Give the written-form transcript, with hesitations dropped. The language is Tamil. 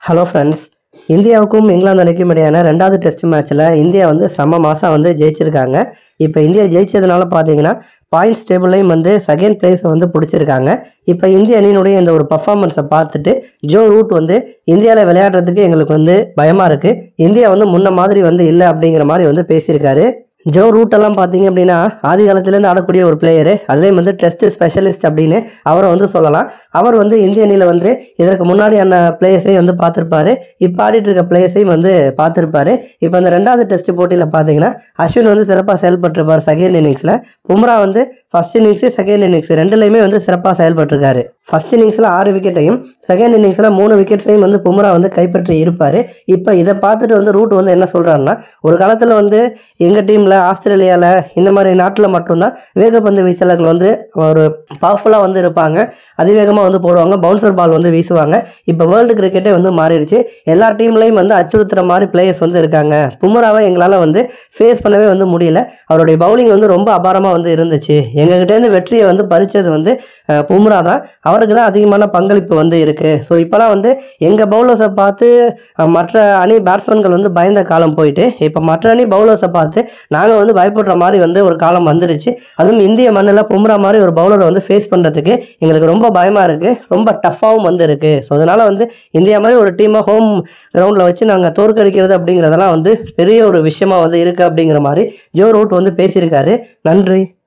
ஹலோ ஃப்ரெண்ட்ஸ், இந்தியாவுக்கும் இங்கிலாந்து அணிக்கும் இடையான 2வது டெஸ்ட் மேட்ச்சில் இந்தியா வந்து செம்ம மாதம் வந்து ஜெயிச்சிருக்காங்க. இப்போ இந்தியா ஜெயிச்சதுனால பார்த்தீங்கன்னா பாயிண்ட்ஸ் டேபிள்லையும் வந்து செகண்ட் பிளேஸை வந்து பிடிச்சிருக்காங்க. இப்போ இந்திய அணியினுடைய இந்த ஒரு பர்ஃபார்மன்ஸை பார்த்துட்டு ஜோ ரூட் வந்து இந்தியாவில் விளையாடுறதுக்கு எங்களுக்கு வந்து பயமாக இருக்குது, இந்தியா வந்து முன்ன மாதிரி வந்து இல்லை அப்படிங்கிற மாதிரி வந்து பேசியிருக்காரு. ஜோ ரூட்டெல்லாம் பார்த்தீங்க அப்படின்னா ஆதி காலத்துலேருந்து ஆடக்கூடிய ஒரு பிளேயரு, அதுலேயும் வந்து டெஸ்ட் ஸ்பெஷலிஸ்ட் அப்படின்னு அவரை வந்து சொல்லலாம். அவர் வந்து இந்திய அணியில் வந்து இதற்கு முன்னாடியான பிளேயர்ஸையும் வந்து பார்த்துருப்பாரு, இப்போ ஆடிட்டு இருக்க பிளேயர்ஸையும் வந்து பார்த்துருப்பாரு. இப்போ அந்த 2வது டெஸ்ட் போட்டியில் பார்த்தீங்கன்னா அஸ்வின் வந்து சிறப்பாக செயல்பட்டிருப்பார் செகண்ட் இன்னிங்ஸில். பும்ரா வந்து ஃபர்ஸ்ட் இன்னிங்ஸு செகண்ட் இன்னிங்ஸ் ரெண்டுலேயுமே வந்து சிறப்பாக செயல்பட்டிருக்காரு. ஃபர்ஸ்ட் இன்னிங்ஸில் 6 விக்கெட்டையும் செகண்ட் இன்னிங்ஸில் 3 விக்கெட்ஸையும் வந்து பும்ரா வந்து கைப்பற்றி இருப்பார். இப்போ இதை பார்த்துட்டு வந்து ரூட் வந்து என்ன சொல்கிறாருன்னா, ஒரு காலத்தில் வந்து எங்கள் டீமில் ஆஸ்திரேலியாவில் இந்த மாதிரி நாட்டில் மட்டும்தான் வேகப்பந்து வீச்சாளர்கள் வந்து ஒரு பவர்ஃபுல்லாக வந்து இருப்பாங்க, அதிவேகமாக வந்து போடுவாங்க, பவுன்சர் பால் வந்து வீசுவாங்க. இப்போ வேர்ல்டு கிரிக்கெட்டே வந்து மாறிடுச்சு, எல்லா டீம்லையும் வந்து அச்சுறுத்துற மாதிரி பிளேயர்ஸ் வந்து இருக்காங்க. பும்ராவை எங்களால் வந்து ஃபேஸ் பண்ணவே வந்து முடியல, அவருடைய பவுலிங் வந்து ரொம்ப அபாரமாக வந்து இருந்துச்சு, எங்ககிட்டேருந்து வெற்றியை வந்து பறித்தது வந்து பும்ரா தான், அவருக்கு தான் அதிகமான பங்களிப்பு வந்து இருக்குது. ஸோ இப்போலாம் வந்து எங்கள் பவுலர்ஸை பார்த்து மற்ற அணி பேட்ஸ்மேன்கள் வந்து பயந்த காலம் போயிட்டு இப்போ மற்ற அணி பவுலர்ஸை பார்த்து நாங்கள் வந்து பயப்படுற மாதிரி வந்து ஒரு காலம் வந்துருச்சு. அதுவும் இந்திய மண்ணில் பும்ரா மாதிரி ஒரு பவுலரை வந்து ஃபேஸ் பண்ணுறதுக்கு எங்களுக்கு ரொம்ப பயமாக இருக்குது, ரொம்ப டஃப்பாகவும் வந்து இருக்குது. ஸோ அதனால் வந்து இந்தியா மாதிரி ஒரு டீமை ஹோம் கிரவுண்டில் வச்சு நாங்கள் தோற்கடிக்கிறது அப்படிங்கிறதெல்லாம் வந்து பெரிய ஒரு விஷயமா வந்து இருக்குது அப்படிங்கிற மாதிரி ஜோ ரூட் வந்து பேசியிருக்காரு. நன்றி.